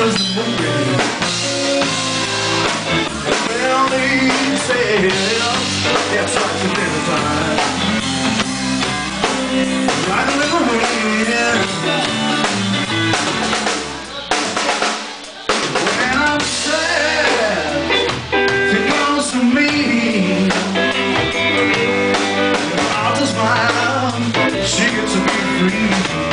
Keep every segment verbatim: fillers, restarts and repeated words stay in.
was the movie. Well, they said that's what you never find. Right a little wind. When I'm sad, she comes to me. I'll just smile. She gets to be free.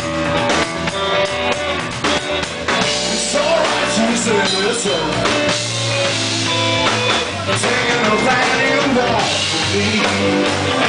It's alright, she said, it's alright. Taking a landing walk with me.